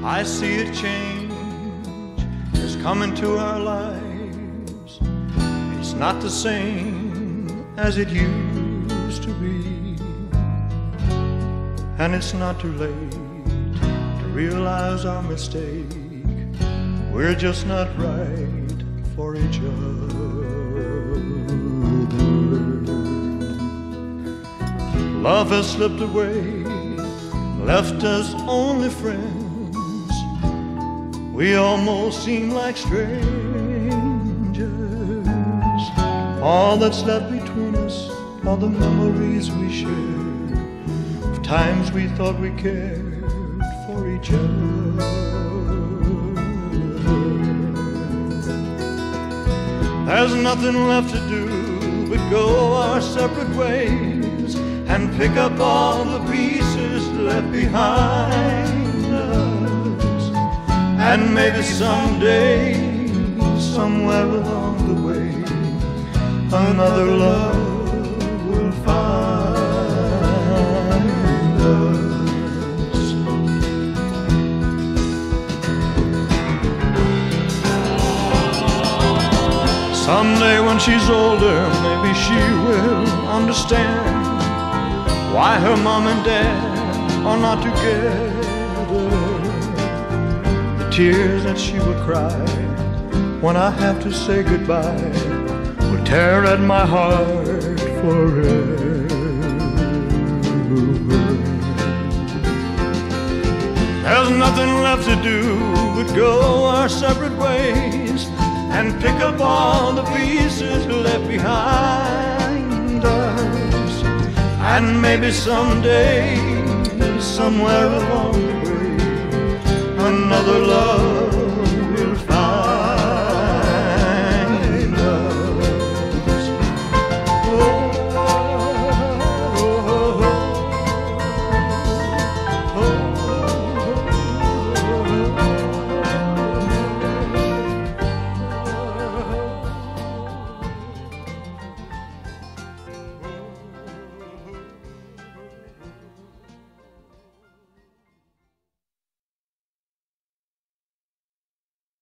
I see a change has come into our lives. It's not the same as it used to be, and it's not too late to realize our mistake. We're just not right for each other. Love has slipped away, left us only friends. We almost seem like strangers. All that's left between us are the memories we shared of times we thought we cared for each other. There's nothing left to do but go our separate ways and pick up all the pieces left behind us. And maybe someday, somewhere along the way, another love will find us. Someday when she's older, maybe she will understand why her mom and dad are not together. The tears that she will cry when I have to say goodbye will tear at my heart forever. There's nothing left to do but go our separate ways and pick up all the pieces left behind us. And maybe someday, somewhere along the way, another love